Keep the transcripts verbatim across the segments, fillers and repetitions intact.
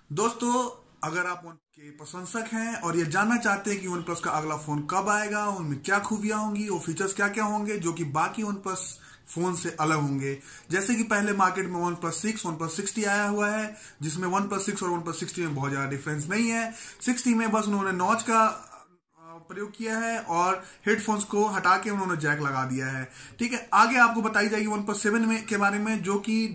दोस्तों, अगर आप उनके प्रशंसक हैं और ये जानना चाहते हैं कि वन प्लस का अगला फोन कब आएगा, उनमें क्या खूबियां होंगी, वो फीचर्स क्या क्या होंगे जो कि बाकी वन प्लस फोन से अलग होंगे। जैसे कि पहले मार्केट में OnePlus six OnePlus six T आया हुआ है, जिसमें वन प्लस सिक्स और वन प्लस सिक्सटी में बहुत ज्यादा डिफरेंस नहीं है। सिक्सटी में बस उन्होंने नॉच का प्रयोग किया है और हेडफोन्स को हटा के उन्होंने जैक लगा दिया है। ठीक है, आगे आपको बताई जाएगी वन प्लस सेवन में के बारे में, जो कि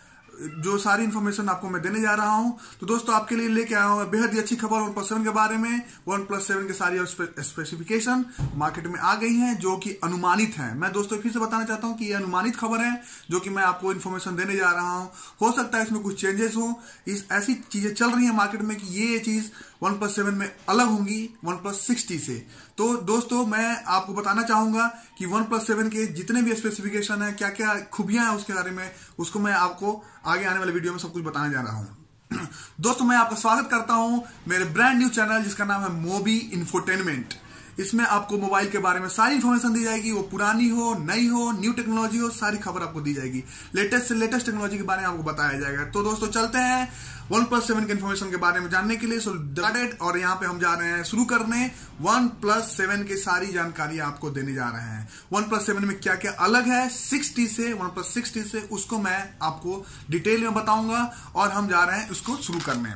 जो सारी इन्फॉर्मेशन आपको मैं देने जा रहा हूं। तो दोस्तों, आपके लिए लेके आया हूं बेहद ही अच्छी खबर वन प्लस सेवन के बारे में। वन प्लस सेवन के सारी स्पेसिफिकेशन मार्केट में आ गई हैं, जो कि अनुमानित हैं। मैं दोस्तों फिर से बताना चाहता हूं कि ये अनुमानित खबर है, जो कि मैं आपको इन्फॉर्मेशन देने जा रहा हूं। हो सकता है इसमें कुछ चेंजेस हो, इस ऐसी चीजें चल रही है मार्केट में कि ये चीज वन प्लस सेवन में अलग होंगी वन प्लस सिक्सटी से। तो दोस्तों, मैं आपको बताना चाहूंगा कि वन प्लस सेवन के जितने भी स्पेसिफिकेशन है, क्या क्या खूबियां हैं उसके बारे में, उसको मैं आपको आगे आने वाले वीडियो में सब कुछ बताने जा रहा हूं। दोस्तों, मैं आपका स्वागत करता हूं मेरे ब्रांड न्यू चैनल, जिसका नाम है मोबी इंफोटेनमेंट। इसमें आपको मोबाइल के बारे में सारी इन्फॉर्मेशन दी जाएगी, वो पुरानी हो, नई हो, न्यू टेक्नोलॉजी हो, सारी खबर आपको दी जाएगी। लेटेस्ट से लेटेस्ट टेक्नोलॉजी के बारे में आपको बताया जाएगा। तो दोस्तों, चलते हैं वन प्लस सेवन के इन्फॉर्मेशन के बारे में जानने के लिए। सो स्टार्टेड, और यहाँ पे हम जा रहे हैं शुरू करने वन प्लस सेवन की सारी जानकारी आपको देने जा रहे हैं। वन प्लस सेवन में क्या क्या अलग है सिक्सटी से, वन प्लस सिक्सटी से, उसको मैं आपको डिटेल में बताऊंगा और हम जा रहे हैं उसको शुरू करने।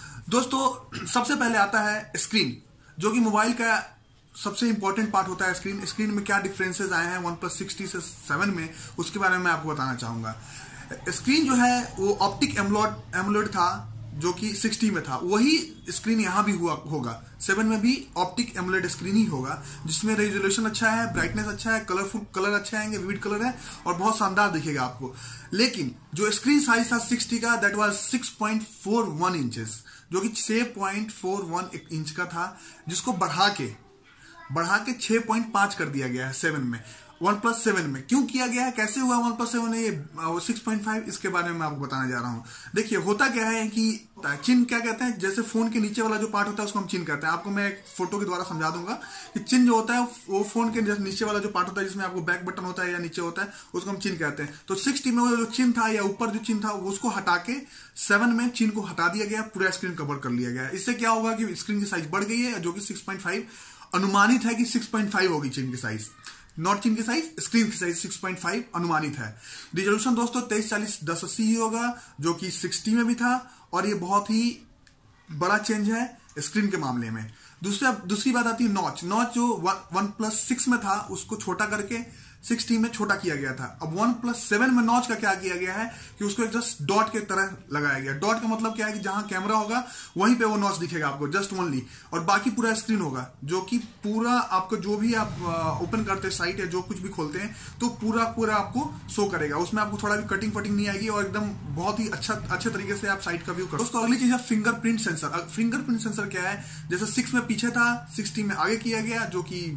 दोस्तों, सबसे पहले आता है स्क्रीन, जो कि मोबाइल का सबसे इंपॉर्टेंट पार्ट होता है। स्क्रीन स्क्रीन में क्या डिफरेंसेस आए हैं वन प्लस सिक्सटी से सेवन में, उसके बारे में मैं आपको बताना चाहूंगा। स्क्रीन जो है वो ऑप्टिक एमोलेड एमोलेड था, जो कि सिक्सटी में था। वही स्क्रीन यहां भी हुआ होगा, सेवन में भी ऑप्टिक एमोलेड स्क्रीन ही होगा, जिसमें रेजोल्यूशन अच्छा है, ब्राइटनेस अच्छा है, कलरफुल कलर अच्छे आएंगे, विविड कलर है और बहुत शानदार दिखेगा आपको। लेकिन जो स्क्रीन साइज था सिक्सटी का, that was six point four one inches, जो कि छह पॉइंट फोर वन इंच का था, जिसको बढ़ा के बढ़ा के छह पॉइंट पांच कर दिया गया है सेवन में। वन प्लस सेवन में क्यों किया गया है, कैसे हुआ वन प्लस सेवन ये सिक्स पॉइंट फाइव, इसके बारे में मैं आपको बताने जा रहा हूं। देखिए, होता क्या है कि चिन्ह क्या कहते हैं, जैसे फोन के नीचे वाला जो पार्ट होता है उसको हम चिन्ह कहते हैं। आपको मैं एक फोटो के द्वारा समझा दूंगा कि चिन्ह जो होता है वो फोन के नीचे वाला जो पार्ट होता है, जिसमें आपको बैक बटन होता है या नीचे होता है, उसको हम चिन्ह कहते हैं। तो सिक्सटी में वो जो चिन्ह था या ऊपर जो चिन्ह था, उसको हटा के सेवन में चिन्ह को हटा दिया गया, पूरा स्क्रीन कवर कर लिया गया। इससे क्या होगा कि स्क्रीन की साइज बढ़ गई है, जो कि सिक्स पॉइंट फाइव अनुमानित है कि सिक्स पॉइंट फाइव होगी चिन्ह की साइज, नॉट चिन्ह की साइज, स्क्रीन की साइज सिक्स पॉइंट फाइव अनुमानित है। रिजोल्यूशन दोस्तों तेईस चालीस दस अस्सी ही होगा, जो कि सिक्सटी में भी था, और ये बहुत ही बड़ा चेंज है स्क्रीन के मामले में। दूसरा दूसरी बात आती है नॉच। नॉच जो वन प्लस सिक्स में था, उसको छोटा करके सिक्सटी में छोटा किया गया था। अब वन प्लस सेवन में नॉच का क्या किया गया है कि उसको एक जस्ट डॉट के तरह लगाया गया। डॉट का मतलब क्या है कि जहां कैमरा होगा वहीं पे वो नॉच दिखेगा आपको, जस्ट ओनली, और बाकी पूरा स्क्रीन होगा, जो कि पूरा आपको जो भी आप ओपन करते हैं साइट या जो कुछ भी खोलते हैं, तो पूरा पूरा आपको शो करेगा। उसमें आपको थोड़ा भी कटिंग फटिंग नहीं आएगी और एकदम बहुत ही अच्छा अच्छे तरीके से आप साइट का व्यू करो। दोस्तों, अगली चीज है फिंगरप्रिंट सेंसर। फिंगरप्रिंट सेंसर क्या है, जैसे सिक्स में पीछे था, सिक्सटी में आगे किया गया, जो कि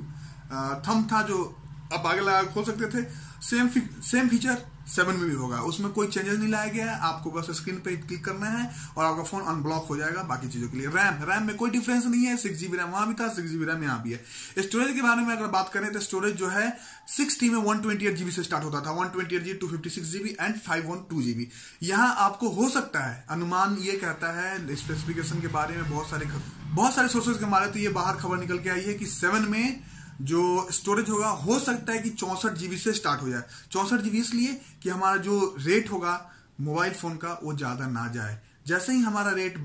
थंब था जो आप आगे लगा खोल सकते थे। सेम सेम फीचर सेवन में भी होगा, उसमें कोई चेंजेस नहीं लाया गया है। आपको बस स्क्रीन पे क्लिक करना है और आपका फोन अनब्लॉक हो जाएगा बाकी चीजों के लिए। रैम रैम में कोई डिफरेंस नहीं है, सिक्स जीबी रैम वहां भी था, सिक्स जीबी रैम यहाँ भी है। स्टोरेज के बारे में अगर बात करें तो स्टोरेज जो है सिक्सटी में वन ट्वेंटी एट जीबी से स्टार्ट होता था, one twenty eight GB, two fifty six GB and five one two GB. यहाँ आपको हो सकता है, अनुमान ये कहता है स्पेसिफिकेशन के बारे में, बहुत सारे बहुत सारे सोर्सेज के मारे तो ये बाहर खबर निकल के आई है कि सेवन में जो स्टोरेज होगा हो सकता है कि चौसठ जीबी से स्टार्ट हो जाए। चौसठ जीबी इसलिए कि हमारा जो रेट होगा मोबाइल फोन का वो ज्यादा ना जाए। जैसे ही हमारा रेट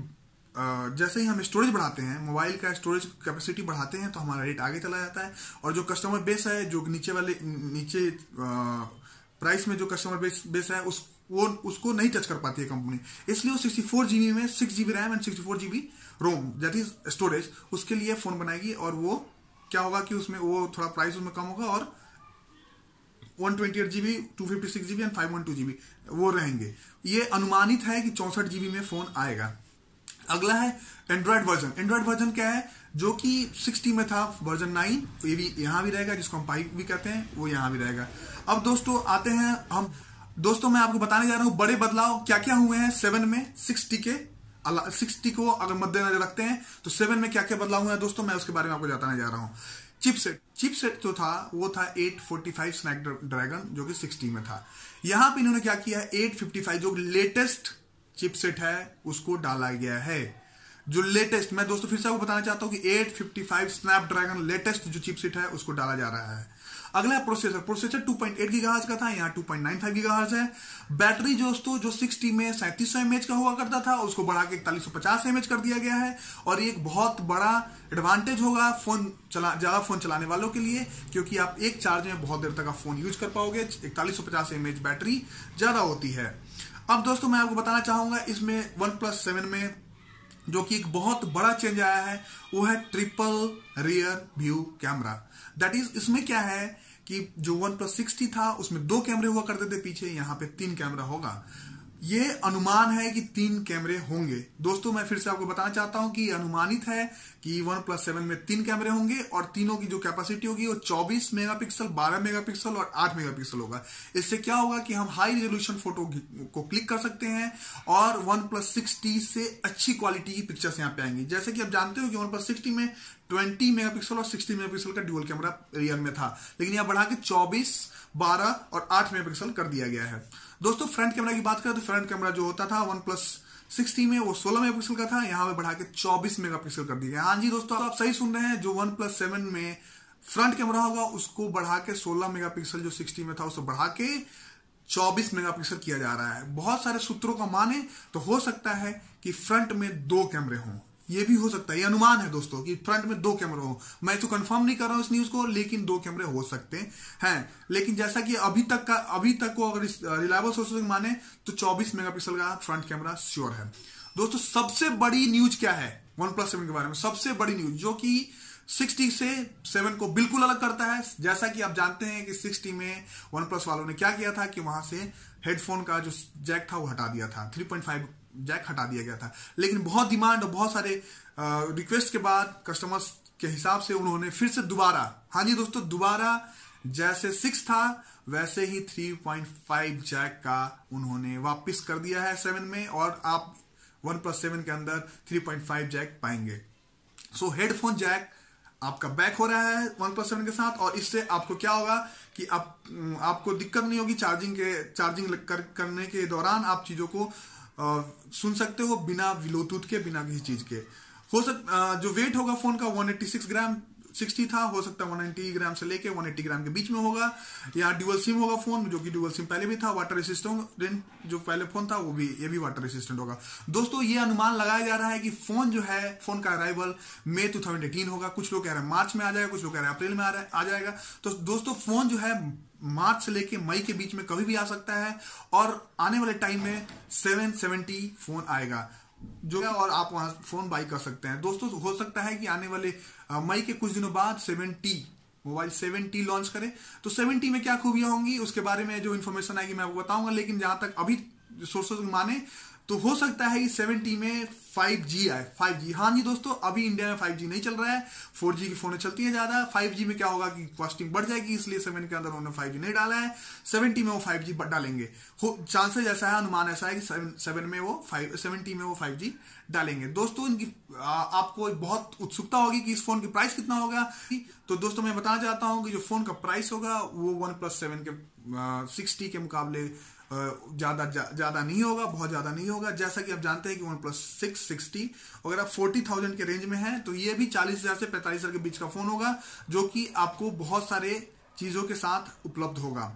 जैसे ही हम स्टोरेज बढ़ाते हैं, मोबाइल का स्टोरेज कैपेसिटी बढ़ाते हैं, तो हमारा रेट आगे चला जाता है। और जो कस्टमर बेस है, जो नीचे वाले नीचे प्राइस में जो कस्टमर बेस बेस है, उस वो उसको नहीं टच कर पाती है कंपनी। इसलिए वो सिक्सटी फोर जीबी में six GB RAM and sixty four GB ROM, that is storage, उसके लिए फोन बनाएगी। और वो क्या होगा कि उसमें वो थोड़ा प्राइस उसमें कम होगा और one twenty eight GB, two fifty six GB and five one two GB वो रहेंगे। ये अनुमानित है कि चौसठ जीबी में फोन आएगा। अगला है एंड्रॉइड वर्जन। एंड्रॉइड वर्जन क्या है, जो कि सिक्सटी में था वर्जन नाइन, ये भी यहां भी रहेगा, जिसको हम पाई भी कहते हैं, वो यहां भी रहेगा। अब दोस्तों आते हैं हम दोस्तों मैं आपको बताने जा रहा हूं बड़े बदलाव क्या क्या हुए हैं सेवन में सिक्सटी के सिक्सटी को अगर मद्देनजर रखते हैं तो सेवन में क्या क्या बदलाव हुआ है दोस्तों, मैं उसके बारे में आपको बताने जा रहा हूं। चिपसेट चिपसेट जो था वो था एट फोर्टी फाइव स्नैपड्रैगन, जो कि सिक्सटी में था। यहां पे इन्होंने क्या किया है, एट फिफ्टी फाइव जो लेटेस्ट चिपसेट है उसको डाला गया है। जो लेटेस्ट, मैं दोस्तों फिर से आपको बताना चाहता हूं कि eight fifty five Snapdragon latest जो चिपसेट है उसको डाला जा रहा है। अगला processor, processor two point eight gigahertz का था, यहाँ two point nine five gigahertz है। बैटरी दोस्तों जो सिक्सटी में सैंतीस सौ एमएच का हुआ करता था उसको बढ़ा के इकतालीस सौ पचास एमएच कर दिया गया है। और ये एक बहुत बड़ा एडवांटेज होगा फोन चला ज्यादा फोन चलाने वालों के लिए, क्योंकि आप एक चार्ज में बहुत देर तक आप फोन यूज कर पाओगे। इकतालीस सौ पचास एमएच बैटरी ज्यादा होती है। अब दोस्तों मैं आपको बताना चाहूंगा इसमें वन प्लस सेवन में जो कि एक बहुत बड़ा चेंज आया है वो है triple rear view camera. That is, इसमें क्या है कि जो वन प्लस सिक्सटी था उसमें दो कैमरे हुआ करते थे पीछे, यहाँ पे तीन कैमरा होगा। ये अनुमान है कि तीन कैमरे होंगे। दोस्तों मैं फिर से आपको बताना चाहता हूं कि अनुमानित है कि वन प्लस सेवन में तीन कैमरे होंगे और तीनों की जो कैपेसिटी होगी वो चौबीस मेगापिक्सल, बारह मेगापिक्सल और आठ मेगापिक्सल होगा। इससे क्या होगा कि हम हाई रेजोल्यूशन फोटो को क्लिक कर सकते हैं और वन प्लस सिक्सटी से अच्छी क्वालिटी की पिक्चर्स यहाँ पे आएंगी। जैसे कि आप जानते हो कि वन प्लस सिक्सटी में ट्वेंटी मेगापिक्सल और सिक्सटी मेगापिक्सल का ड्यूअल कैमरा रियर में था, लेकिन यहाँ बढ़ा के चौबीस, बारह और आठ मेगापिक्सल कर दिया गया है। दोस्तों फ्रंट कैमरा की बात करें तो फ्रंट कैमरा जो होता था वन प्लस सिक्सटी में वो सोलह मेगापिक्सल का था, यहाँ पे बढ़ा के चौबीस मेगापिक्सल कर दिया गया। हाँ जी दोस्तों आप सही सुन रहे हैं, जो वन प्लस सेवन में फ्रंट कैमरा होगा उसको बढ़ा के सोलह मेगापिक्सल जो सिक्सटी में था उसको बढ़ा के चौबीस मेगापिक्सल किया जा रहा है। बहुत सारे सूत्रों का माने तो हो सकता है कि फ्रंट में दो कैमरे हों, ये भी हो सकता है, ये अनुमान है दोस्तों कि फ्रंट में दो कैमरे हो। मैं तो कंफर्म नहीं कर रहा हूं इस न्यूज को, लेकिन दो कैमरे हो सकते हैं। लेकिन जैसा कि अभी तक का अभी तक को अगर रिलायबल सोर्सेज माने तो चौबीस मेगापिक्सल का फ्रंट कैमरा श्योर है। दोस्तों सबसे बड़ी न्यूज क्या है वन प्लस सेवन के बारे में? सबसे बड़ी न्यूज जो कि सिक्सटी से सेवन को बिल्कुल अलग करता है। जैसा कि आप जानते हैं कि सिक्सटी में वन प्लस वालों ने क्या किया था कि वहां से हेडफोन का जो जैक था वो हटा दिया था, थ्री पॉइंट फाइव जैक हटा दिया गया था। लेकिन बहुत डिमांड और बहुत सारे रिक्वेस्ट के बाद कस्टमर्स के हिसाब से उन्होंने फिर से दोबारा, हाँ जी दोस्तों दोबारा जैसे सिक्स था वैसे ही थ्री पॉइंट फाइव जैक का उन्होंने वापस कर दिया है सेवन में, और आप वन प्लस सेवन के अंदर थ्री पॉइंट फाइव जैक पाएंगे। सो हेडफोन जैक आपका बैक हो रहा है वन प्लस सेवन के साथ, और इससे आपको क्या होगा कि आप आपको दिक्कत नहीं होगी चार्जिंग के चार्जिंग कर, करने के दौरान आप चीजों को आ, सुन सकते हो बिना ब्लूटूथ के, बिना किसी चीज के। हो सकता जो वेट होगा फोन का one eighty six gram six T था, हो सकता है वन नाइंटी ग्राम से लेके वन एट्टी ग्राम के बीच में होगा। यहाँ ड्यूअल सिम होगा फोन, जो कि ड्यूअल सिम पहले भी था। वाटर रेसिस्टेंट जो पहले फोन था वो भी, ये भी वाटर रेसिस्टेंट होगा। दोस्तों ये अनुमान लगाया जा रहा है कि फोन जो है फोन का अराइवल मई टू थाउजेंड एटीन होगा। कुछ लोग कह रहे हैं मार्च में आ जाएगा, कुछ लोग कह रहे हैं अप्रैल में आ जाएगा। तो दोस्तों फोन जो है मार्च से लेके मई के बीच में कभी भी आ सकता है, और आने वाले टाइम में सेवन सेवेंटी फोन आएगा जो, और आप वहां फोन बाई कर सकते हैं। दोस्तों हो सकता है कि आने वाले मई के कुछ दिनों बाद सेवेंटी मोबाइल सेवेंटी लॉन्च करे। तो सेवेंटी में क्या खूबियां होंगी उसके बारे में जो इन्फॉर्मेशन आएगी मैं आपको बताऊंगा। लेकिन जहां तक अभी सोर्सेज माने तो हो सकता है कि सेवेंटी में फाइव जी आए। फाइव जी, हाँ जी दोस्तों अभी इंडिया में फाइव जी नहीं चल रहा है, फोर जी की फोन चलती है ज्यादा। फाइव जी में क्या होगा कि कॉस्टिंग बढ़ जाएगी, इसलिए सेवन के अंदर उन्होंने फाइव जी नहीं डाला है। सेवेंटी में वो फाइव जी डालेंगे, चांसेस ऐसा है, अनुमान ऐसा है कि सेवन में वो फाइव सेवेंटी में वो फाइव जी डालेंगे। दोस्तों इनकी आ, आपको बहुत उत्सुकता होगी कि इस फोन की प्राइस कितना होगा। तो दोस्तों मैं बताना चाहता हूं कि जो फोन का प्राइस होगा वो वन प्लस सेवन के सिक्सटी के मुकाबले ज्यादा ज्यादा नहीं होगा, बहुत ज्यादा नहीं होगा। जैसा कि आप जानते हैं कि वन प्लस सिक्स सिक्सटी अगर आप फोर्टी थाउजेंड के रेंज में है तो ये भी चालीस हजार से पैंतालीस हजार के बीच का फोन होगा, जो कि आपको बहुत सारे चीजों के साथ उपलब्ध होगा,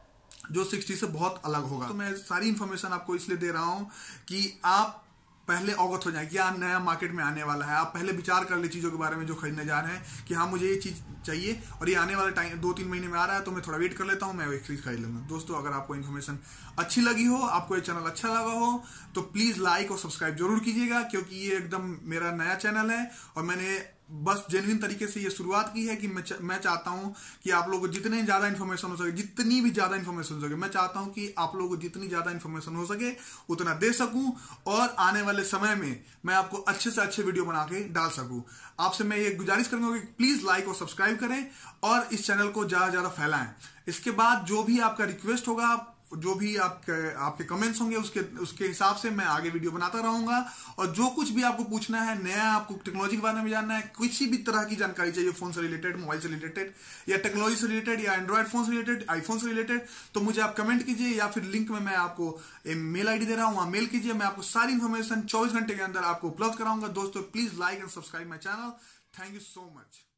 जो सिक्सटी से बहुत अलग होगा। तो मैं सारी इंफॉर्मेशन आपको इसलिए दे रहा हूं कि आप पहले अवगत हो जाए क्या नया मार्केट में आने वाला है। आप पहले विचार कर ले चीजों के बारे में जो खरीदने जा रहे हैं कि हाँ मुझे ये चीज चाहिए और ये आने वाले टाइम दो तीन महीने में आ रहा है, तो मैं थोड़ा वेट कर लेता हूं, मैं एक चीज खरीद लूंगा। दोस्तों अगर आपको इन्फॉर्मेशन अच्छी लगी हो, आपको ये चैनल अच्छा लगा हो, तो प्लीज लाइक और सब्सक्राइब जरूर कीजिएगा, क्योंकि ये एकदम मेरा नया चैनल है और मैंने बस जेन्युइन तरीके से ये शुरुआत की है कि मैं च, मैं चाहता हूं कि आप लोगों को जितने ज्यादा इन्फॉर्मेशन हो सके, जितनी भी ज्यादा इन्फॉर्मेशन हो सके, मैं चाहता हूं कि आप लोगों को जितनी ज्यादा इन्फॉर्मेशन हो सके उतना दे सकूं, और आने वाले समय में मैं आपको अच्छे से अच्छे वीडियो बना के डाल सकूं। आपसे मैं ये गुजारिश करूंगा कि प्लीज लाइक और सब्सक्राइब करें और इस चैनल को ज्यादा ज्यादा फैलाएं। इसके बाद जो भी आपका रिक्वेस्ट होगा जो भी आपके आपके कमेंट्स होंगे उसके उसके हिसाब से मैं आगे वीडियो बनाता रहूंगा। और जो कुछ भी आपको पूछना है, नया आपको टेक्नोलॉजी के बारे में जानना है, किसी भी तरह की जानकारी चाहिए फोन से रिलेटेड, मोबाइल से रिलेटेड या टेक्नोलॉजी से रिलेटेड या एंड्रॉइड फोन से रिलेटेड, आईफोन से रिलेटेड, तो मुझे आप कमेंट कीजिए या फिर लिंक में मैं आपको मेल आईडी दे रहा हूं, वहां मेल कीजिए। मैं आपको सारी इंफॉर्मेशन चौबीस घंटे के अंदर आपको उपलब्ध कराऊंगा। दोस्तों please like and subscribe my channel. Thank you so much.